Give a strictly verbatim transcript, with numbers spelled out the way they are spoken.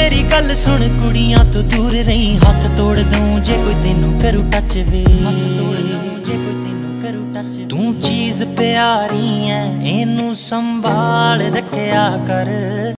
मेरी गल सुन कुड़ियां तो दूर रही, हाथ तोड़ दूं जे कोई तेनू करू टच वे, हाथ तोड़ दूं जे कोई तेनू करू टच। तू चीज प्यारी है, इनू संभाल रखया कर।